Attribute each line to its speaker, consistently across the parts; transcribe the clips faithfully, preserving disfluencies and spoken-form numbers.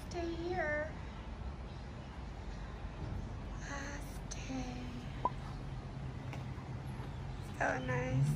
Speaker 1: day here. Last day. So nice.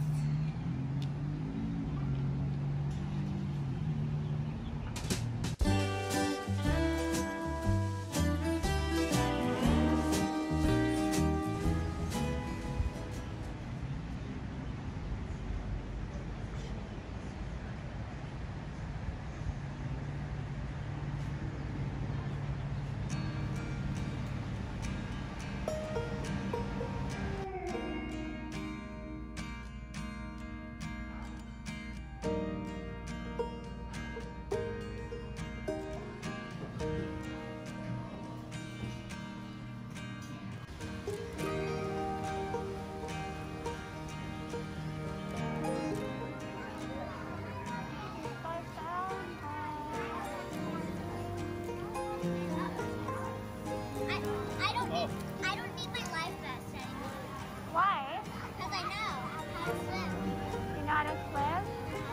Speaker 2: Why? Because I know how to swim. You know how to swim?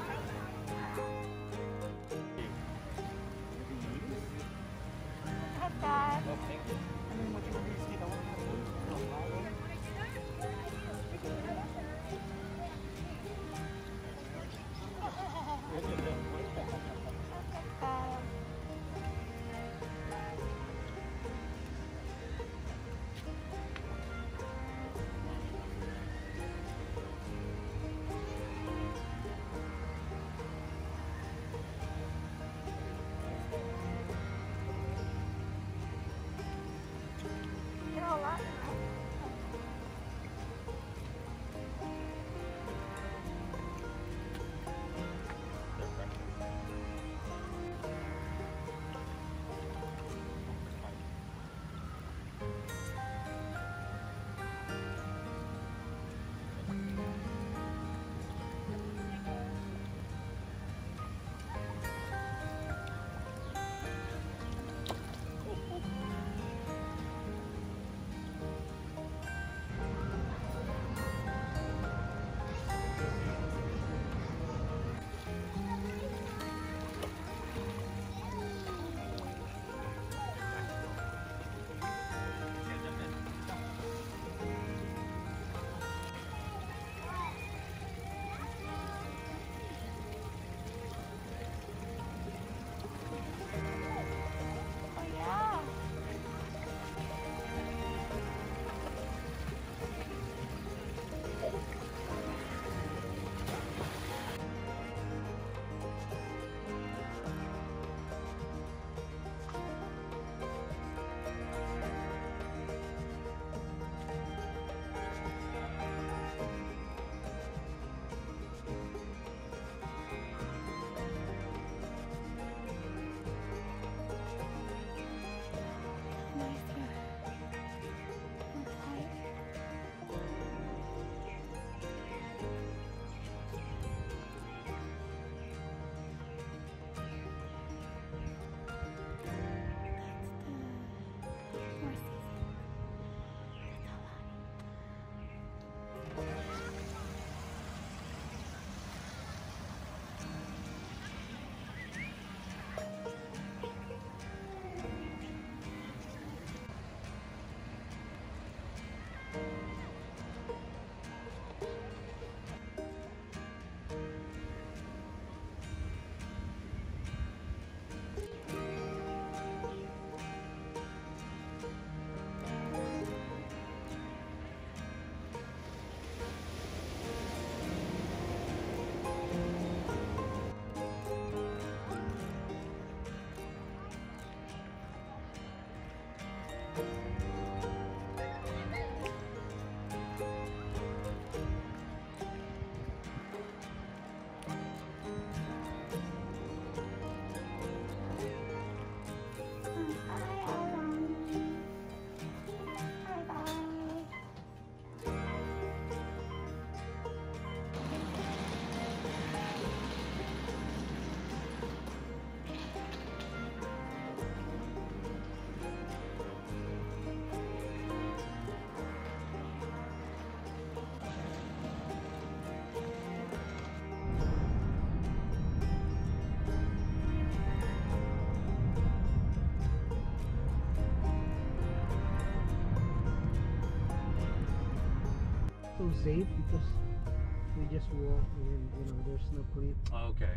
Speaker 2: Look at that. Look at that.
Speaker 3: so safe because we just walk and you know there's no cliff.
Speaker 4: Oh, okay.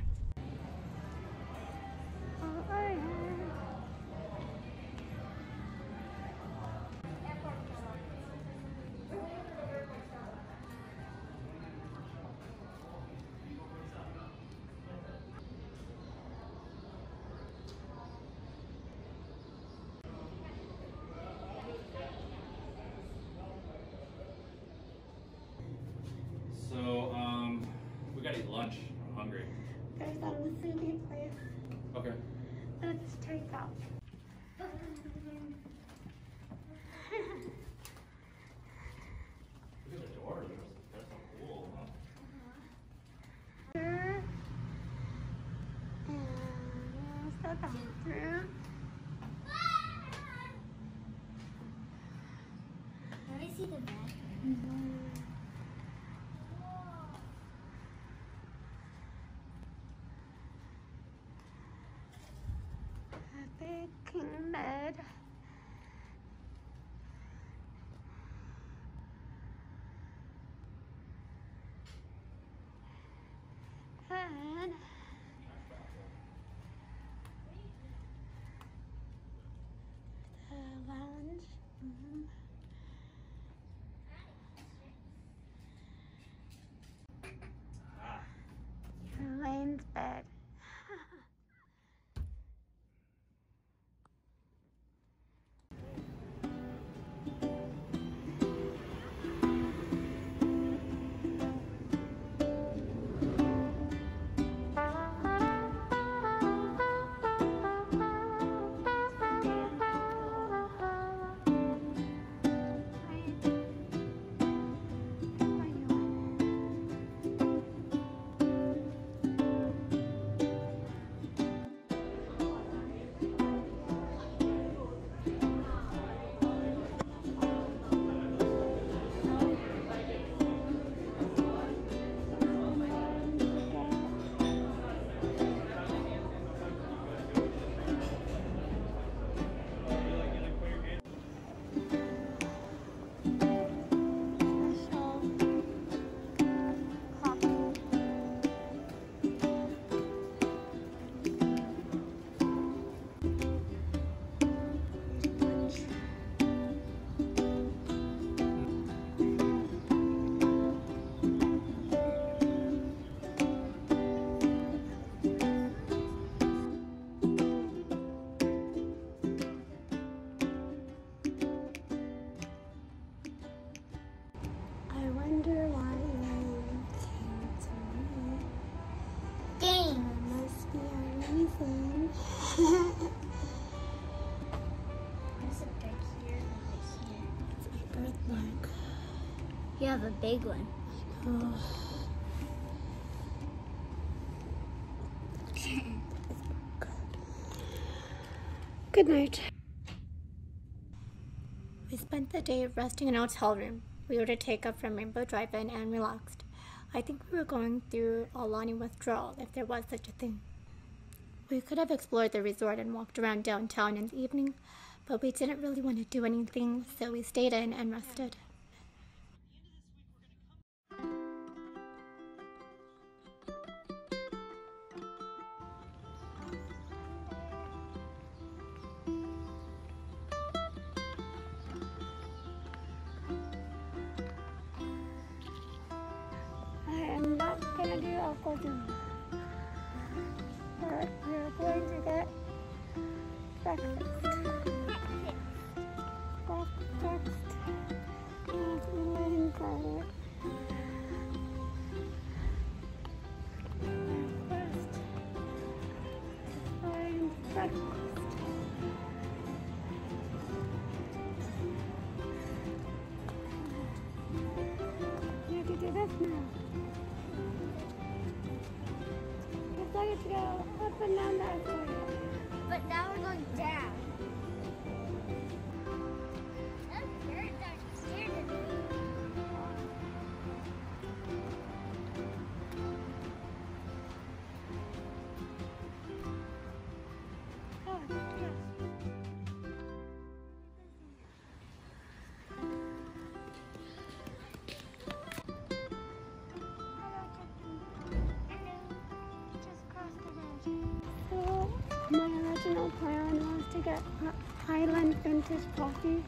Speaker 4: So, um, we gotta eat lunch. I'm hungry.
Speaker 1: There's a sushi place.
Speaker 4: Okay.
Speaker 1: Let's take out.
Speaker 4: Look at the door. That's so cool. Huh?
Speaker 1: Here. And there's the bathroom.
Speaker 2: Let me see the bed.
Speaker 1: Mm-hmm. A big king bed. And the lounge. Mm-hmm.
Speaker 4: Ah.
Speaker 1: Elaine's bed. I wonder why Elaine came to me.
Speaker 2: Game.
Speaker 1: There must be a reason.
Speaker 2: There's a big here and a big here.
Speaker 1: It's my birthmark.
Speaker 2: You have a big one.
Speaker 1: Oh. Good night. We spent the day resting in a hotel room. We ordered takeout from Rainbow Drive-In and relaxed. I think we were going through Aulani withdrawal, if there was such a thing. We could have explored the resort and walked around downtown in the evening, but we didn't really want to do anything, so we stayed in and rested. I am not gonna do aqua zoom. But we're going to get breakfast. Breakfast. And Elaine got it. Breakfast. And breakfast. You have to do this now. Just like it to go up and down that escalator.
Speaker 2: But now we're going down. That's dirt downstairs.
Speaker 1: Oh, yes. original plan was to get Highland vintage coffee.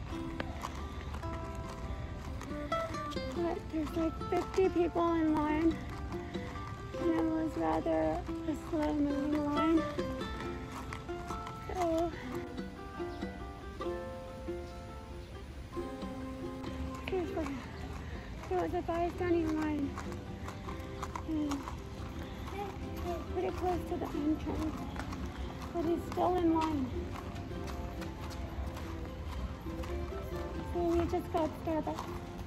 Speaker 1: But there's like fifty people in line, and it was rather a slow moving line. So there was a guy standing in line, and we're pretty close to the entrance, but he's still in line. So we just got Starbucks.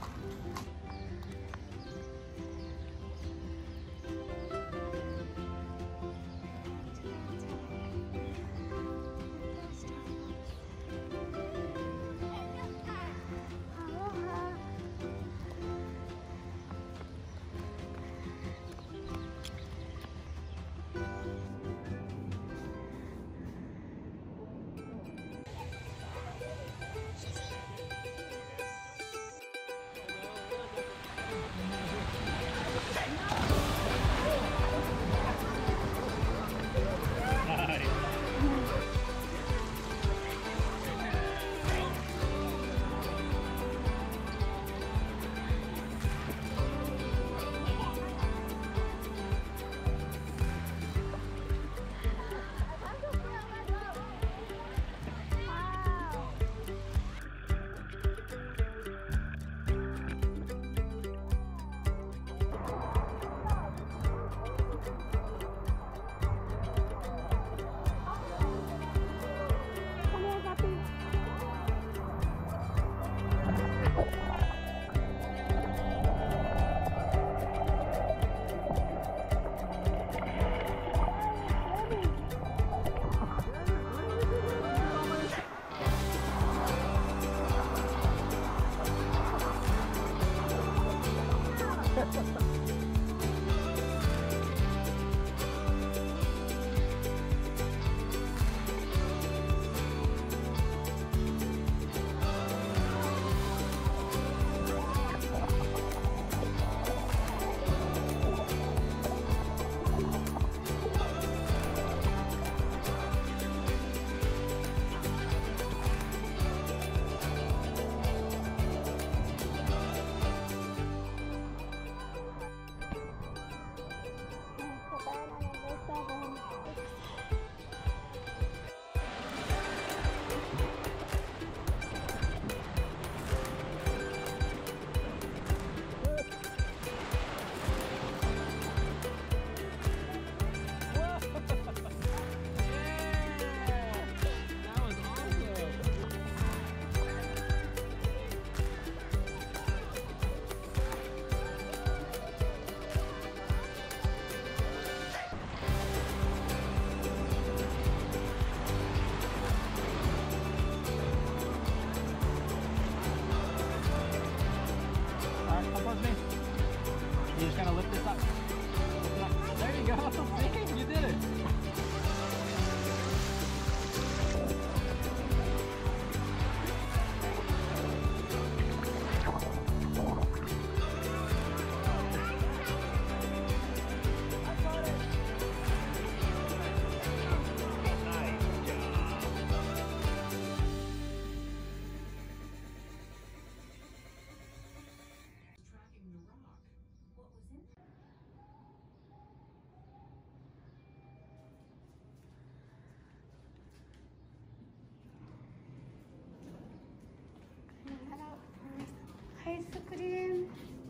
Speaker 1: Ice cream.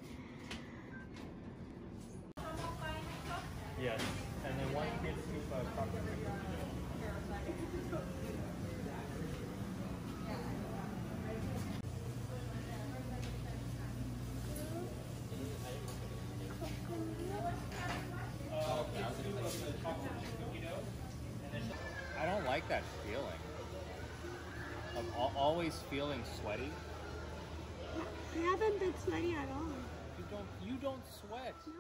Speaker 5: Yes, and then one kid scoop of chocolate. I don't like that feeling of al- always feeling sweaty.
Speaker 1: I haven't been sweaty at all.
Speaker 5: You don't. You don't sweat.
Speaker 1: No.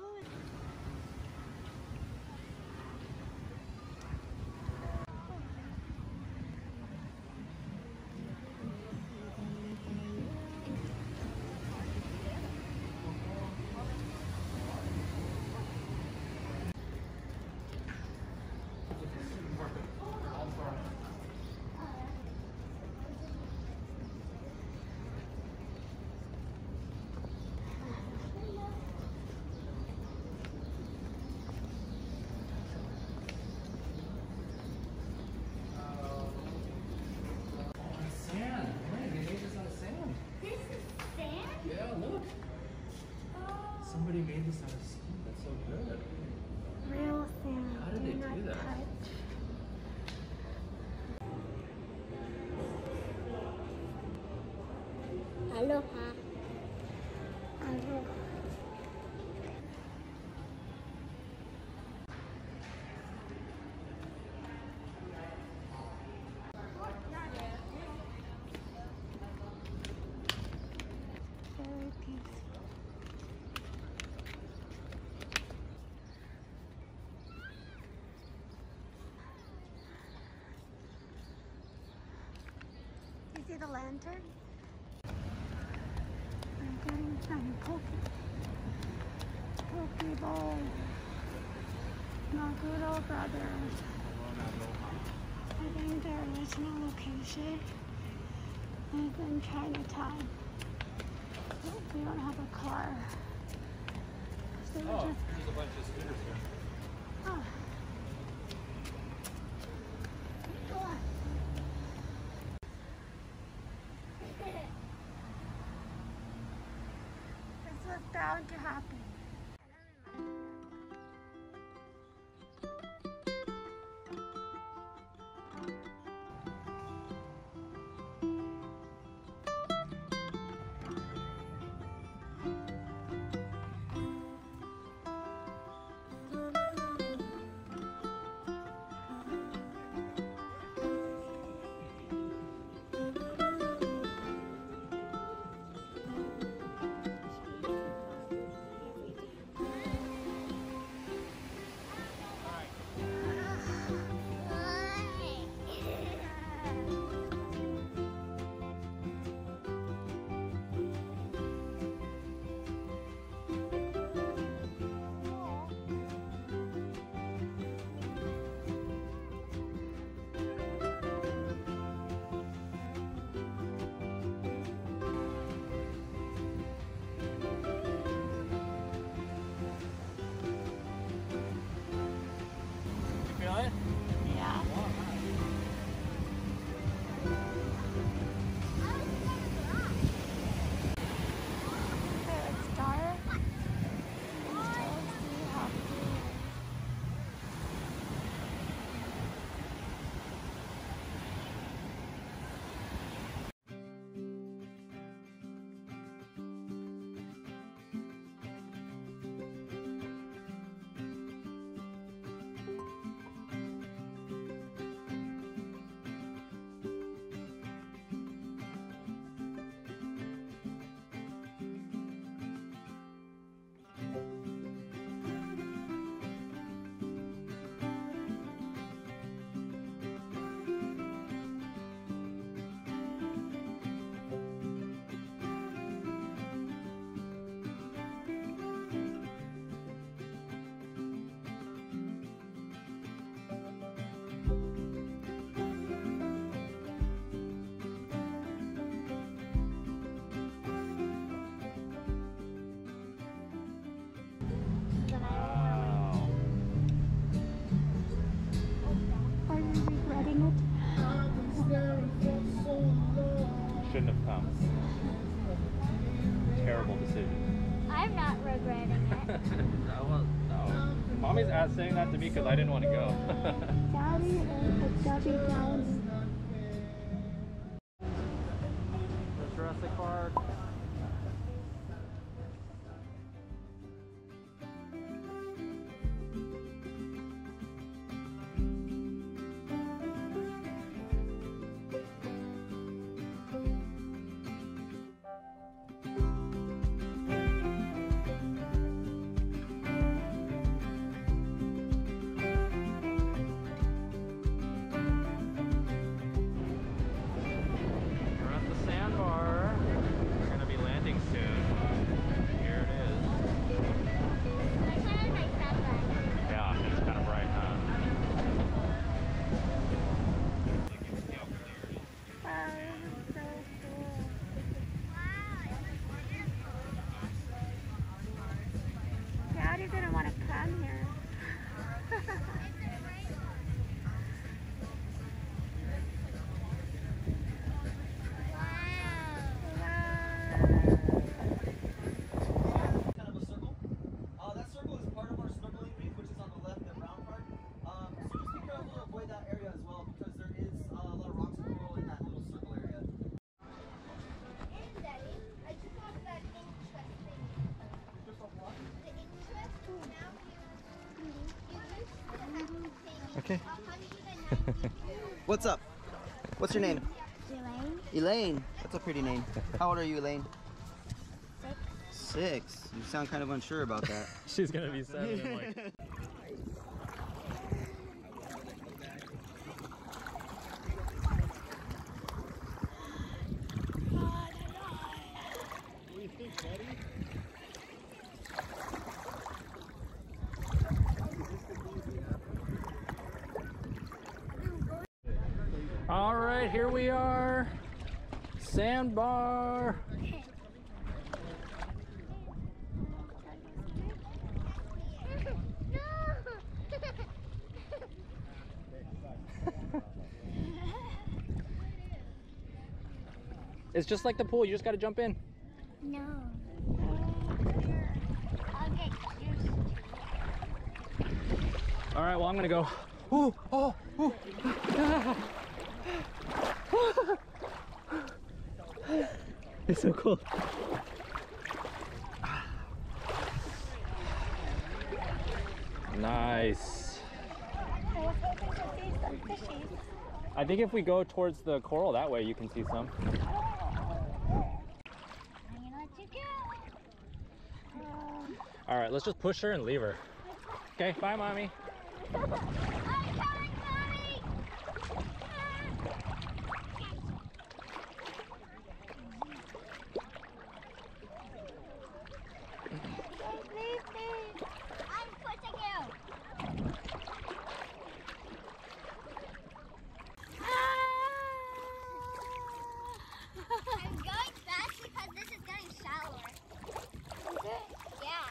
Speaker 2: Aloha.
Speaker 1: Aloha. Very peaceful. You see the lantern? I'm getting some poke, poke bowl. My good old brothers. I think their original location is in Chinatown. But we don't have a car. So we
Speaker 4: Oh,
Speaker 1: just,
Speaker 4: there's a bunch of scooters here.
Speaker 1: oh. This was bound to happen. Yeah. Okay, it's dark. You still see how blue it is. Are you regretting it?
Speaker 5: Shouldn't have come. Terrible decision.
Speaker 2: I'm not regretting it.
Speaker 5: I was, no. Mommy's ass saying that to me because I didn't want to go.
Speaker 1: Daddy is a Debbie Downs.
Speaker 5: There's Jurassic Park.
Speaker 6: What's up? What's your name?
Speaker 2: Elaine.
Speaker 6: Elaine. That's a pretty name. How old are you, Elaine?
Speaker 2: Six.
Speaker 6: Six. You sound kind of unsure about that.
Speaker 5: She's gonna be seven in like.
Speaker 3: What do you think, buddy?
Speaker 5: All right, here we are, Sandbar. It's just like the pool, you just gotta jump in.
Speaker 2: No. I'll get used to it.
Speaker 5: All right, well, I'm gonna go. Ooh, oh, ooh. It's so cool. Nice.
Speaker 2: I was hoping to see some fishies.
Speaker 5: I think if we go towards the coral that way, you can see some.
Speaker 2: I'm gonna let you go.
Speaker 5: All right, let's just push her and leave her. Okay, bye, mommy.
Speaker 2: I'm coming, Mommy! Please, please. I'm pushing you. I'm going fast because this is getting shallower. Is it? Yeah.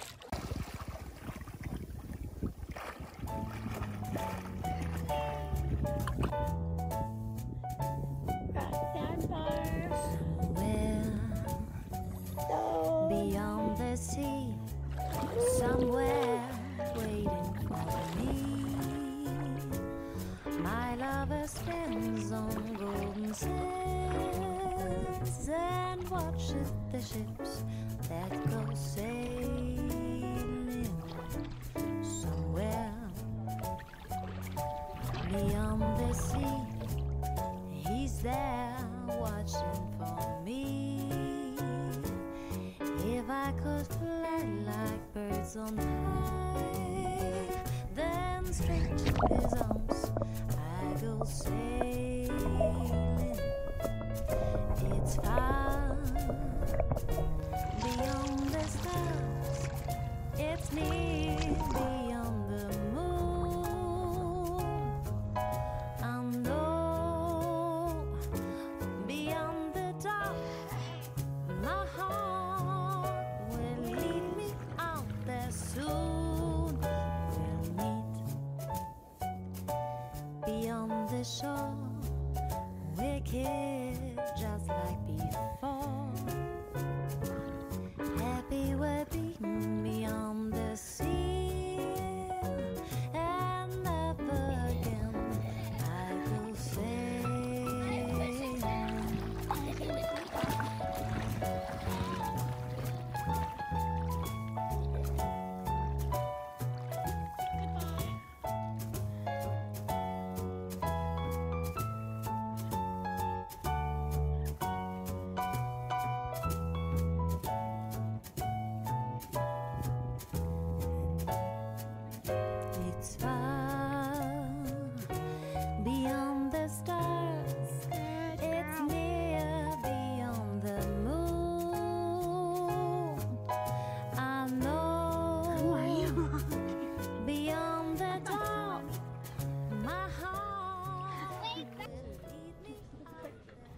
Speaker 7: Beyond the sea, somewhere waiting for me. My lover stands on golden sands and watches the ships that go sailing. Somewhere beyond the sea, he's there watching for me. If I could fly like birds on high, then straight to his arms I go sailing. It's far beyond the stars, it's near beyond the moon. I know beyond the dark, my heart will lead me out there soon. We'll meet beyond the shore, wicked just like before. Happy we're being beyond the sea, and never again I will say. It's far beyond the stars, it's near beyond the moon. I know beyond the dark, my heart will lead me out.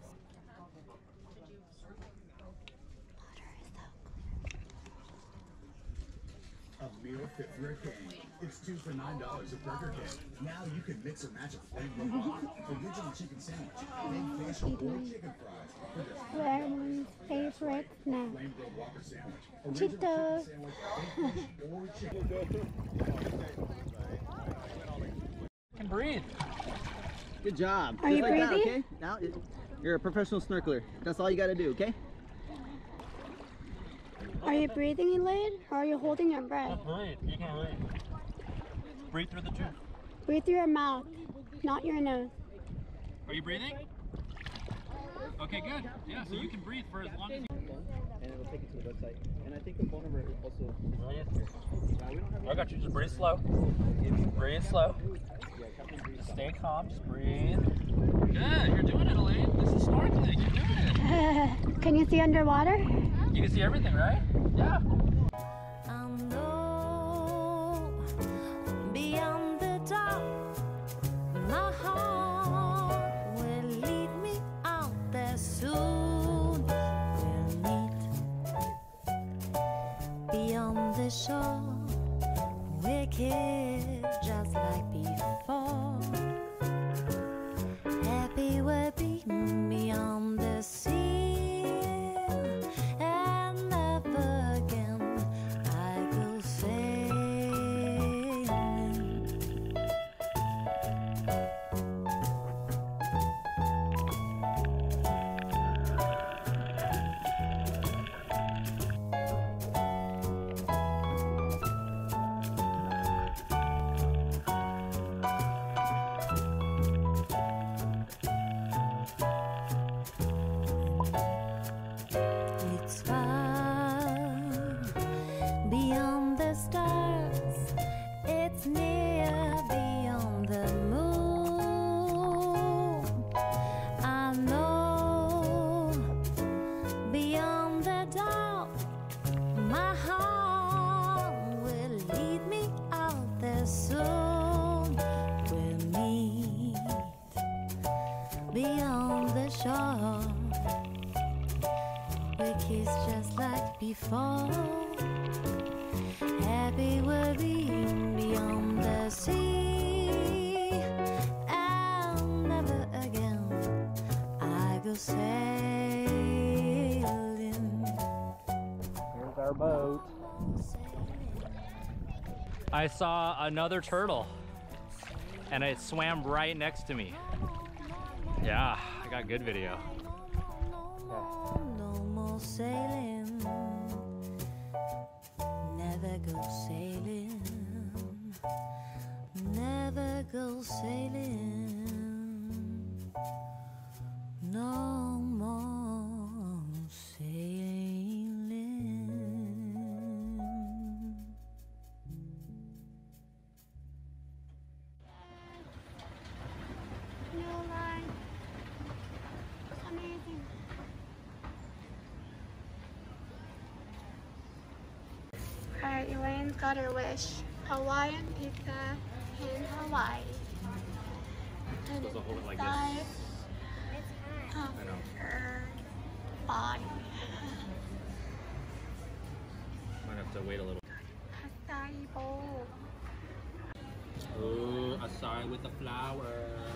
Speaker 8: A meal fit for a king. It's two for nine dollars at Burger King. Now you can mix and match a flavor of Whopper, original chicken sandwich, baked fish, or chicken fries for just
Speaker 1: Everyone's favorite snack.
Speaker 8: flame grilled Whopper sandwich, original
Speaker 1: Cheetos.
Speaker 8: chicken sandwich, baked fish, or chicken.
Speaker 5: Can breathe.
Speaker 6: Good job.
Speaker 1: Are
Speaker 6: Just
Speaker 1: you
Speaker 6: like that,
Speaker 1: breathing?
Speaker 6: okay? Now it, you're a professional snorkeler. That's all you got to do, okay?
Speaker 1: Are you breathing, Elaine? Or are you holding your breath?
Speaker 5: Breathe. You can breathe. Breathe through the tube.
Speaker 1: Breathe through your mouth, not your nose.
Speaker 4: Are you breathing? Okay, good. Yeah, so you can breathe for as long as you
Speaker 6: And it'll take you to the website. And I think the phone number also.
Speaker 4: I got you. Just breathe slow. Breathe slow. Just stay calm. Just breathe. Good. You're doing it, Elaine. This is snorkeling. You're doing it.
Speaker 1: Can you see underwater?
Speaker 4: You can see everything, right? Yeah.
Speaker 7: I know beyond the dark, my heart will lead me out there soon. We'll meet beyond the shore. We're kids just like before. Happy we're being beyond the sea, and never again I go sailing. It's far beyond the stars, it's near beyond the moon. I know beyond the doubt, my heart will lead me out there soon. We'll meet beyond the shore. We kiss just like before. Happy we're being beyond the sea, and never again I go sailing.
Speaker 4: Here's our boat. I saw another turtle and it swam right next to me. Yeah, I got good video.
Speaker 7: No more sailing, never go sailing, never go sailing, no more sailing.
Speaker 1: No line. It's amazing. Alright, Elaine's got her wish. Hawaiian pizza in Hawaii. And
Speaker 4: Supposed to hold it like
Speaker 1: inside
Speaker 4: this.
Speaker 1: of
Speaker 4: I know.
Speaker 1: her body.
Speaker 4: Might have to wait a little.
Speaker 1: Acai bowl.
Speaker 4: Ooh, acai with the flour.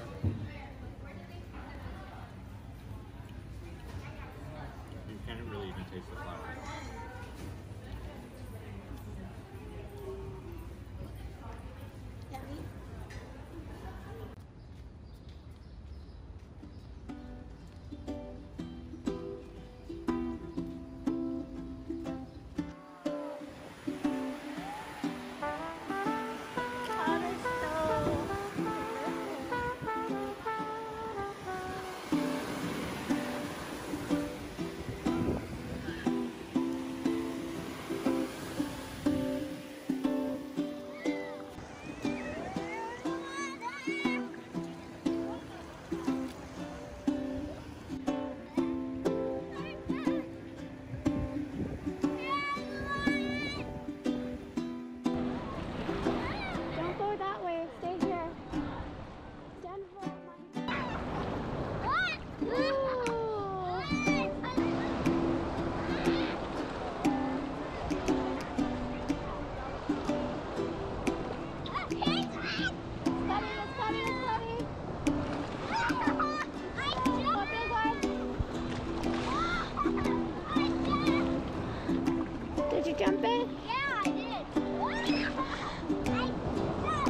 Speaker 4: You can't really even taste the flour.
Speaker 1: Yummy. God, it's so Don't go that way. Stay here. Stand for Did you jump in?
Speaker 2: Yeah, I did.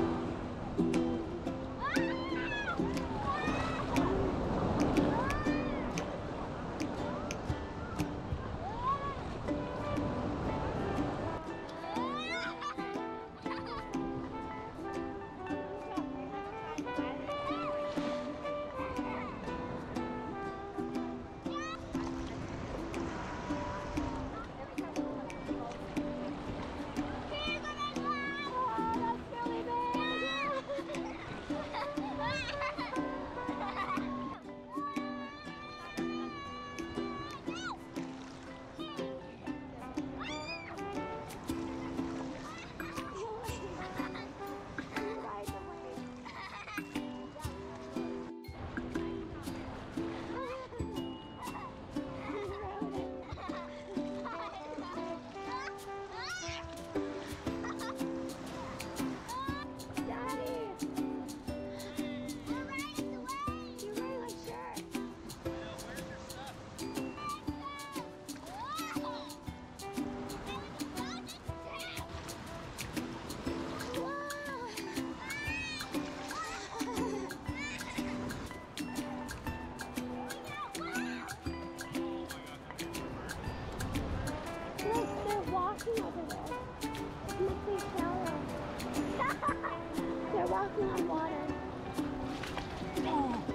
Speaker 2: I
Speaker 1: walking on water. Oh.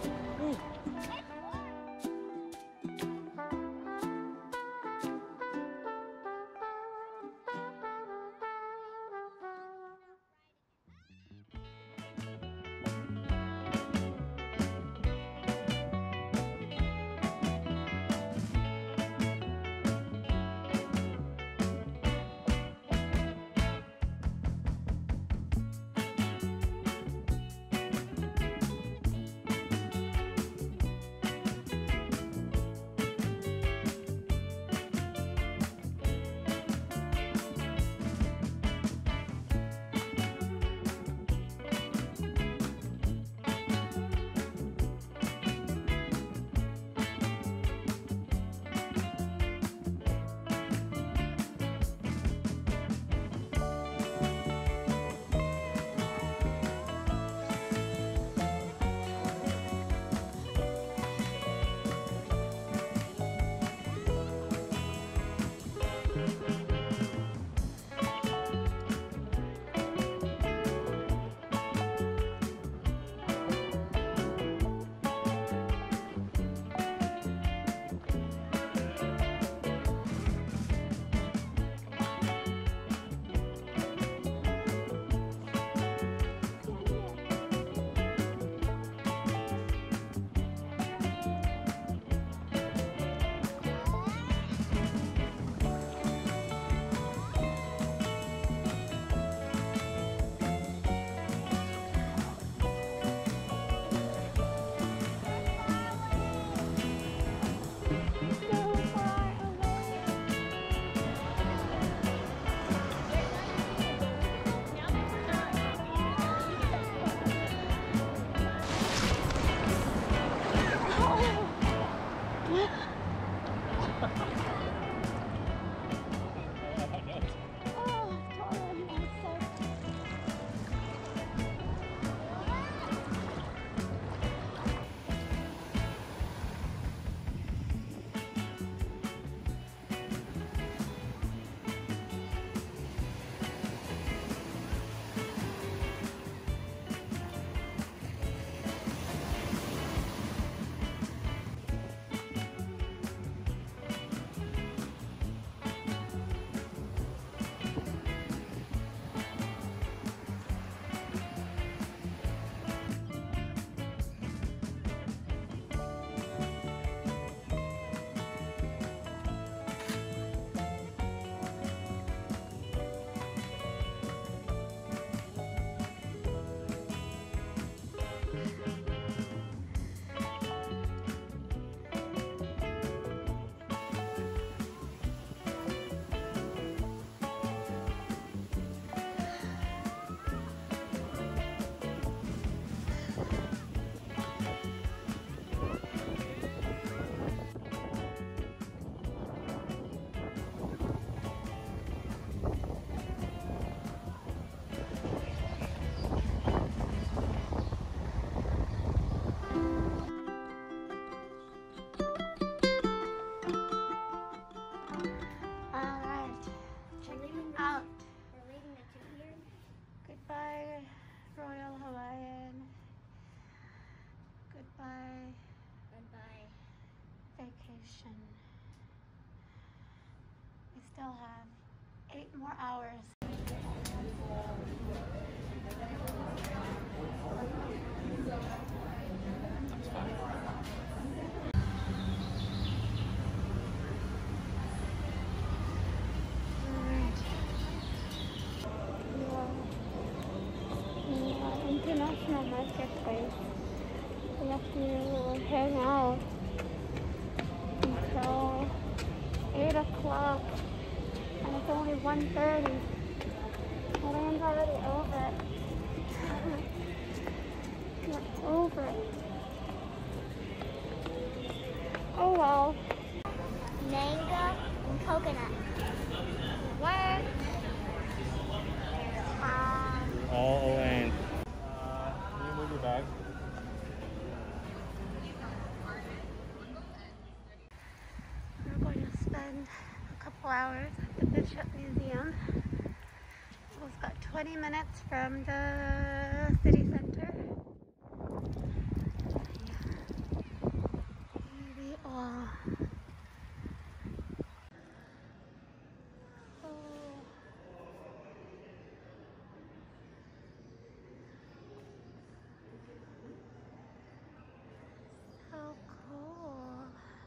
Speaker 1: Goodbye, Royal Hawaiian. Goodbye.
Speaker 2: Goodbye.
Speaker 1: Vacation. We still have eight more hours. International marketplace. We have to hang out until eight o'clock, and it's only one thirty. The land's already over. We're over it. Oh well.
Speaker 2: Mango and coconut. What? Um,
Speaker 5: All Elaine. Uh, can you move your bag?
Speaker 1: We're going to spend a couple hours at the Bishop Museum. We've got twenty minutes from the city center. Here we are. Oh. So cool.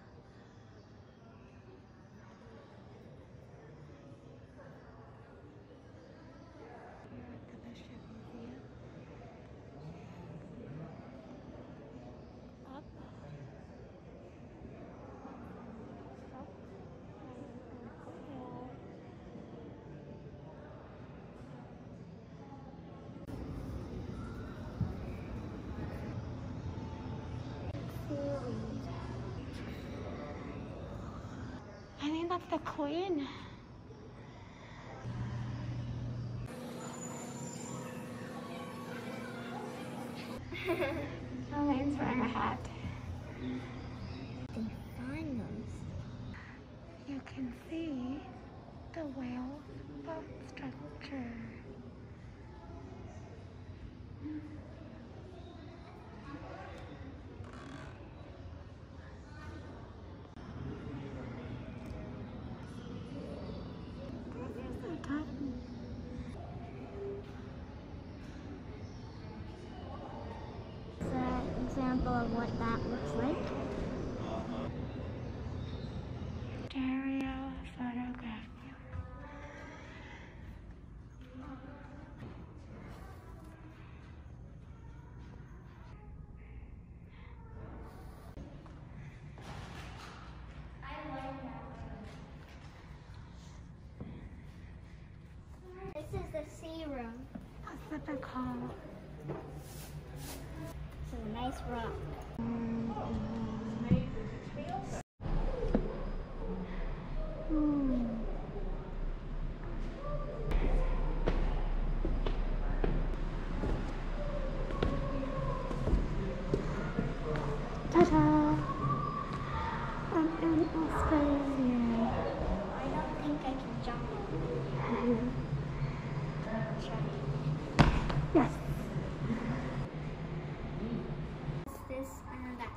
Speaker 1: Up. Up. I think that's the queen. Elaine's wearing a hat.
Speaker 2: They find those.
Speaker 1: You can see the whale boat structure. There's the Titan.
Speaker 2: It's an example of what that looks like.
Speaker 1: Stereo photograph.
Speaker 2: This is the sea room.
Speaker 1: What's it called?
Speaker 2: This is a nice rock.
Speaker 1: Hmm. Ta-da! I'm in Australia.
Speaker 2: I don't think I can jump.
Speaker 1: Yes.
Speaker 2: This and that.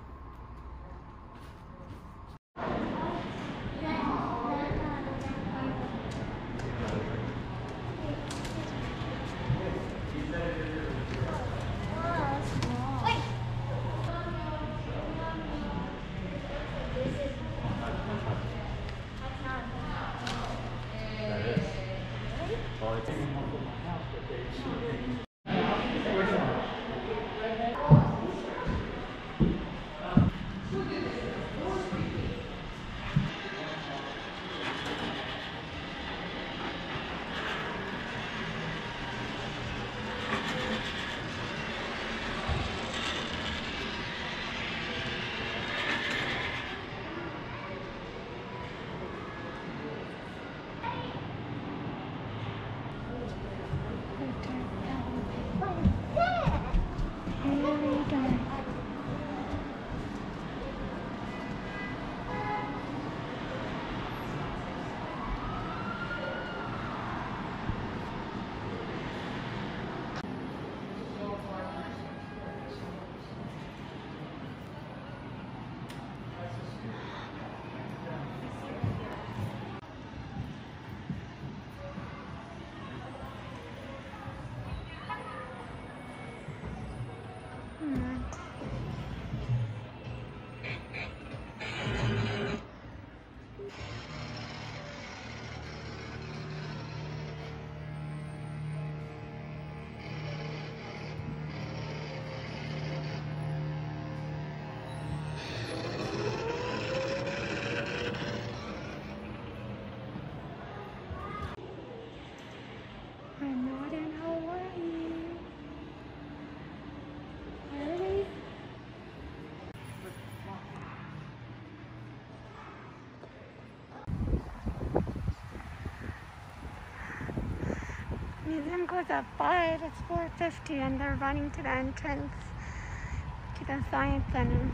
Speaker 2: I'm not in Hawaii. Really? Museum goes at five, it's four fifty, and they're running to the entrance to the Science Center.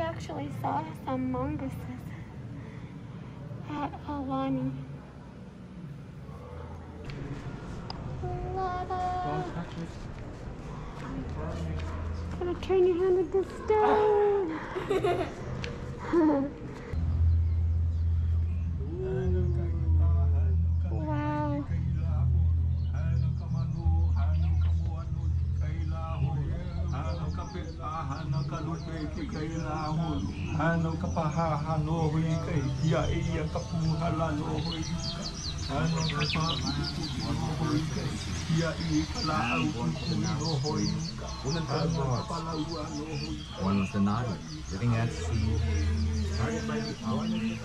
Speaker 2: actually saw some mongooses at Aulani. Gotta turn your hand with the stone. Wow.
Speaker 8: One was the Nadi, living at sea, started by the Aulani.